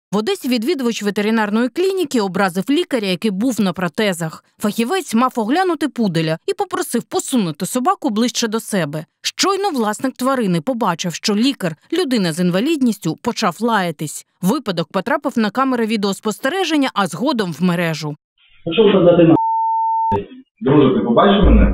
В Одесі відвідувач ветеринарної клініки образив лікаря, який був на протезах. Фахівець мав оглянути пуделя і попросив посунути собаку ближче до себе. Щойно власник тварини побачив, що лікар, людина з інвалідністю, почав лаятись. Випадок потрапив на камери відеоспостереження, а згодом в мережу. Що ви дати на? Друже, ти побачив мене?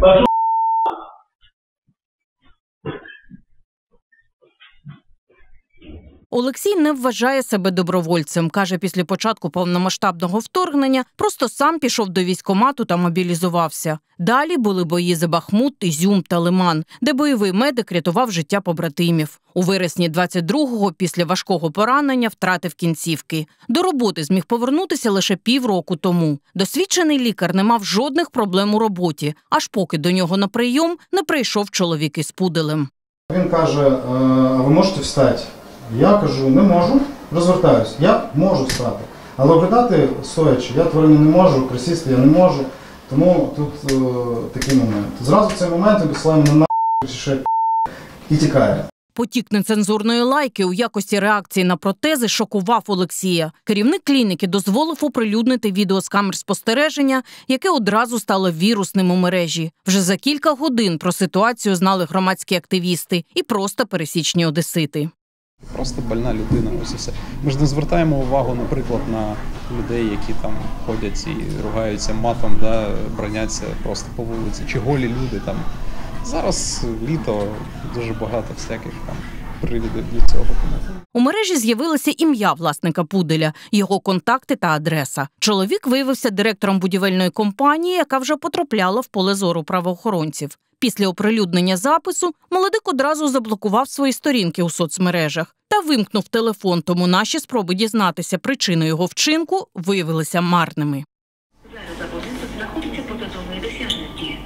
Олексій не вважає себе добровольцем. Каже, після початку повномасштабного вторгнення просто сам пішов до військкомату та мобілізувався. Далі були бої за Бахмут, Ізюм та Лиман, де бойовий медик рятував життя побратимів. У вересні 22-го після важкого поранення втратив кінцівки. До роботи зміг повернутися лише півроку тому. Досвідчений лікар не мав жодних проблем у роботі, аж поки до нього на прийом не прийшов чоловік із пуделем. Він каже: а ви можете встати? Я кажу: не можу, розвертаюсь. Я можу встати. Але оглядати стоячи я тварину не можу, присісти я не можу. Тому тут такий момент. Зразу в цей момент він посилає мене на і тікає. Потік нецензурної лайки у якості реакції на протези шокував Олексія. Керівник клініки дозволив оприлюднити відео з камер спостереження, яке одразу стало вірусним у мережі. Вже за кілька годин про ситуацію знали громадські активісти і просто пересічні одесити. Просто больна людина, ось і все. Ми ж не звертаємо увагу, наприклад, на людей, які там ходять і ругаються матом, броняться просто по вулиці, чи голі люди там. Зараз літо, дуже багато всяких там привідів для цього. У мережі з'явилося ім'я власника пуделя, його контакти та адреса. Чоловік виявився директором будівельної компанії, яка вже потрапляла в поле зору правоохоронців. Після оприлюднення запису молодик одразу заблокував свої сторінки у соцмережах та вимкнув телефон, тому наші спроби дізнатися причину його вчинку виявилися марними. Зараз абонент знаходиться поза зоною досяжності.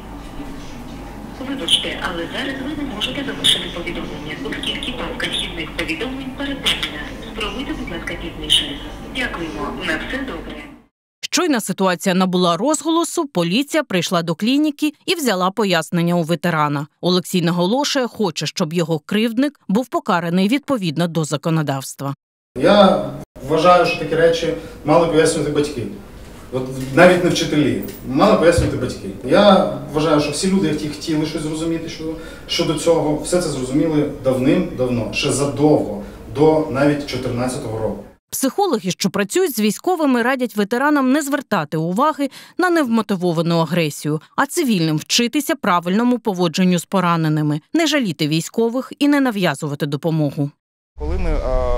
Вибачте, але зараз ви не можете залишити повідомлення, оскільки папка вхідних повідомлень передбачена. Спробуйте, будь ласка, пізніше. Дякуємо. На все добре. Щойно ситуація набула розголосу, поліція прийшла до клініки і взяла пояснення у ветерана. Олексій наголошує, хоче, щоб його кривдник був покараний відповідно до законодавства. Я вважаю, що такі речі мали пояснювати батьки. От навіть не вчителі, мали пояснювати батьки. Я вважаю, що всі люди, які хотіли щось зрозуміти щодо цього, все це зрозуміли давним-давно, ще задовго, до навіть 2014 року. Психологи, що працюють з військовими, радять ветеранам не звертати уваги на невмотивовану агресію, а цивільним вчитися правильному поводженню з пораненими, не жаліти військових і не нав'язувати допомогу. Коли ми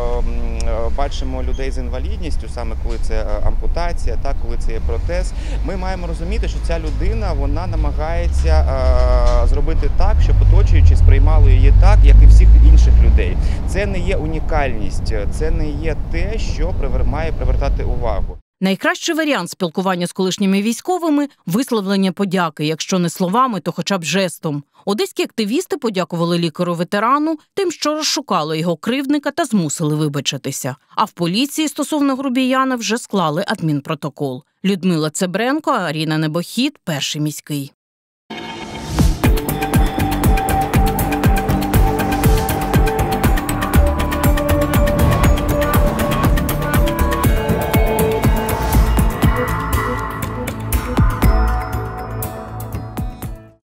бачимо людей з інвалідністю, саме коли це ампутація, коли це є протез, ми маємо розуміти, що ця людина, вона намагається зробити так, щоб оточуючі сприймали її так, як і всіх інших людей. Це не є унікальність, це не є те, що має привертати увагу. Найкращий варіант спілкування з колишніми військовими – висловлення подяки, якщо не словами, то хоча б жестом. Одеські активісти подякували лікарю-ветерану тим, що розшукали його кривдника та змусили вибачитися. А в поліції стосовно грубіяна вже склали адмінпротокол. Людмила Цебренко, Аріна Небохід, Перший міський.